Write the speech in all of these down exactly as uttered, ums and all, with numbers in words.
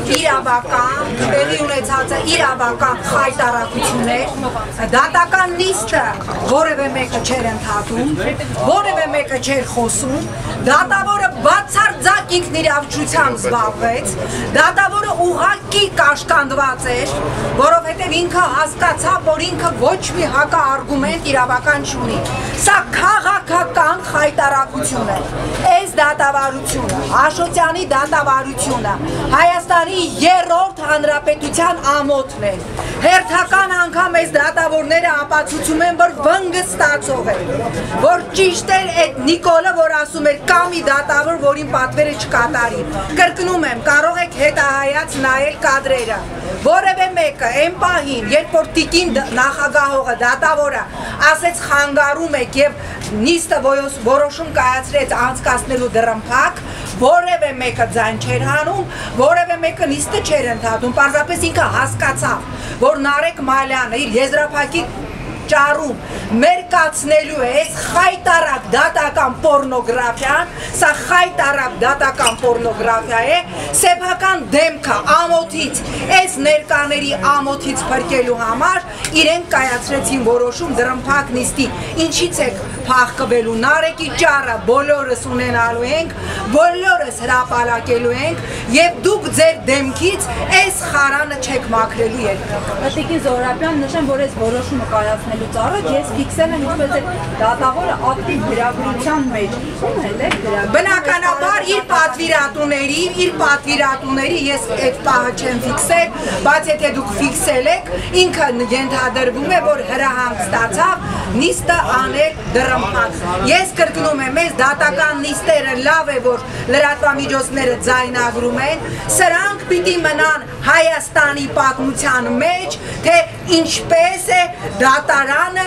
իրավական, տեղի ունեցած է իրավական խայտարակություններ, դատական նիստը որևէ մեկը չէր ընդհատում, որևէ մեկը չէր խոսում, դատավորը բացարձակ ինքնիրավչությամբ զբաղվեց, դատավորը ուղղակի կաշկանդված էր, որովհետև ինքը հասկացավ, որ ինքը ոչ մի հակաարգումենտ իրավական չունի։ Սա քաղաքական խայտարակություն է։ Այս դատավարությունը, Աշոտյանի դատավարությունը Հայաստանի երրորդ հանրապետության ամոթն է։ Հերթական անգամ այս դատավորները ապացուցում են, որ վնգստացող է, որ ճիշտ էր այդ Նիկոլը, որ ասում էր կա մի դատավոր, որին պատվերը չկատարի։ Կրկնում եմ, կարող եք հետահայաց նայել կադրերը։ Որևէ մեկը այն պահին, երբ որ տիկին նախագահողը դատավորը ասեց խանգարում եք եւ նիստը որոշում կայացրեց անցկացնելու դռնփակ, որևէ մեկը ձայն չէր հանում, որևէ մեկը նիստը չէր ընդհատում, պարզապես ինքը հասկացավ, որ Նարեկ Մալյանը իր եզրափակի ճարում մերկացնելու է այս խայտարակ դատական պորնոգրաֆիան, սա խայտարակ դատական պորնոգրաֆիա է, սեփական դեմքը ամոթից, այս ներկաների ամոթից փրկելու համար իրենք կայացրեցին որոշում դռնփակ նիստի, ինչից եք փախկվելու, Նարեկի ճառը բոլորս ունենալու ենք, բոլորս հրապարակելու ենք եւ դուք ձեր դեմքից այս խարանը չեք մաքրելու երկրում։ Տիկին Զոհրաբյան, նշեմ, որ այս որոշումը կայացնելուց առաջ ես ֆիքսել եմ ինչպես է դատավորը ակտիվ գրագրության մեջ։ Ո՞ւմ հետ է գրագրում։ Բնականաբար իր պատվիրատուների, իր պատվիրատուների ես այդ պահը չեմ ֆիքսել, բայց եթե դուք ֆիքսել եք, ինքը ենթադրվում է, որ հրահանգ ստացավ նիստը անել դռնփակ։ Ես կրկնում եմ, այս դատական նիստերը լավ է, որ լրատվամիջոցները ձայնագրում են, սրանք պիտի մնան Հայաստանի պատմության մեջ, թե ինչպես է դատարանը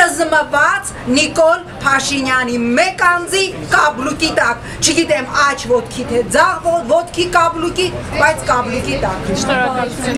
ճզմված Նիկոլ Փաշինյանի մեկ անձի կաբլուկի տակ, չգիտեմ աջ ոտքի թե ձախ ոտքի կաբլուկի, բայց կաբլուկի տակ։